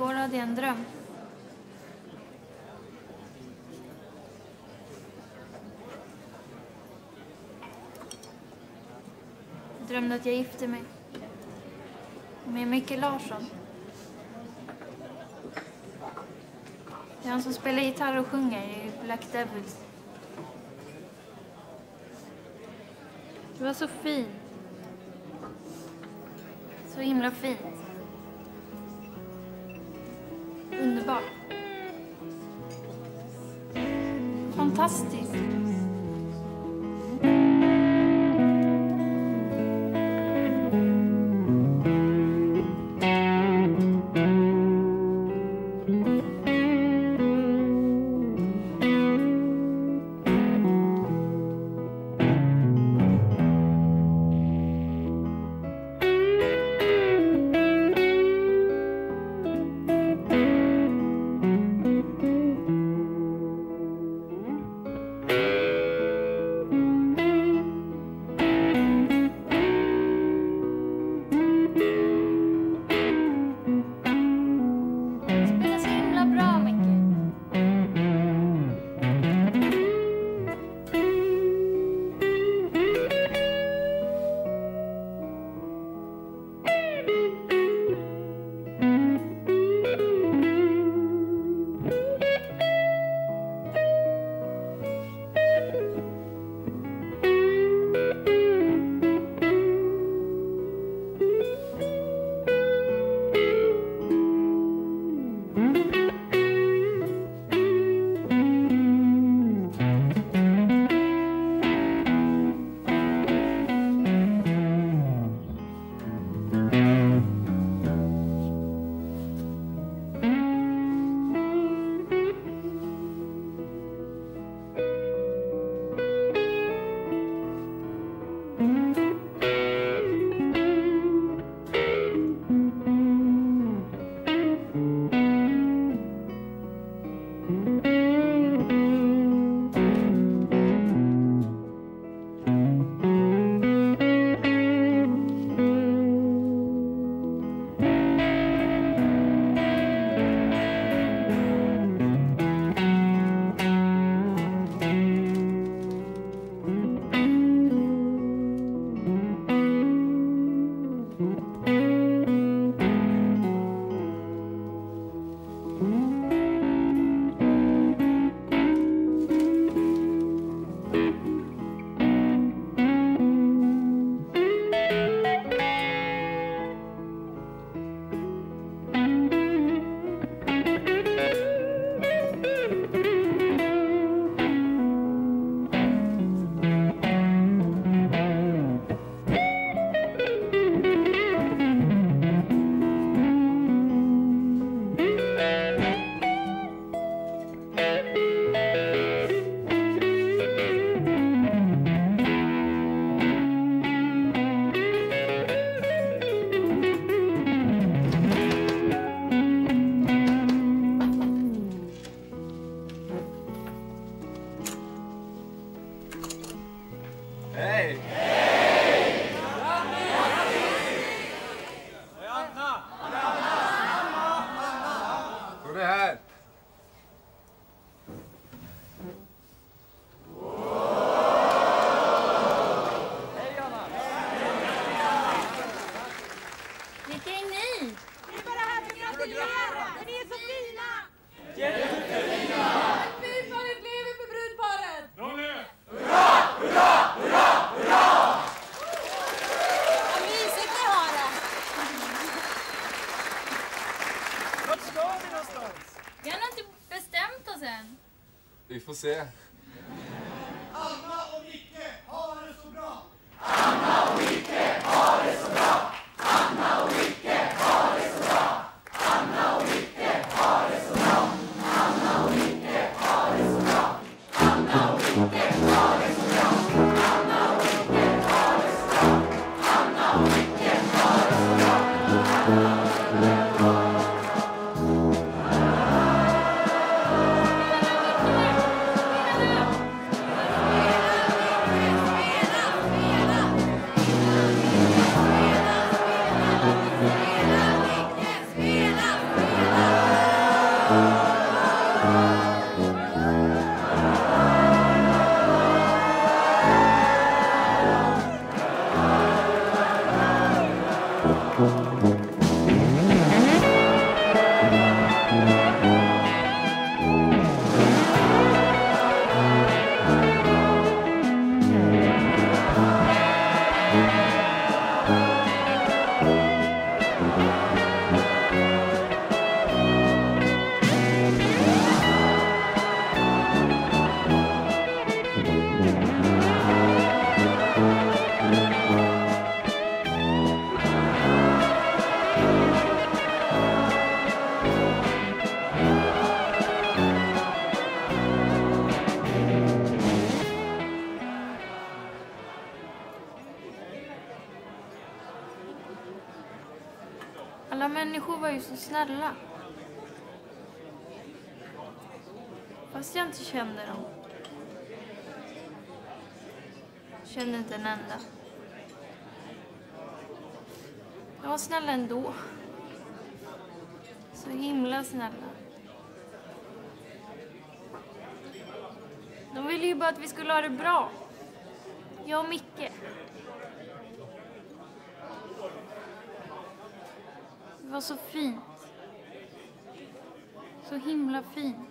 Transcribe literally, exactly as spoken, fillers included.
Igår hade jag en dröm. Jag drömde att jag gifte mig med Micke Larsson. Det är han som spelar gitarr och sjunger i Black Devils. Det var så fint. Så himla fint. Underbart. Fantastiskt. Vi får se. Anna och Micke har det så bra. Anna och Micke har det så bra. Anna och Micke har det så bra. Anna och Micke har det så bra. Anna och Micke har det så bra. Anna och Micke har det så bra. Anna och Micke har det så bra. Anna och Micke har det så bra. var ju så snälla. Fast jag inte kände dem. Kände inte en enda. De var snälla ändå. Så himla snälla. De ville ju bara att vi skulle ha det bra. Jag och Micke. Det var så fint. Så himla fint.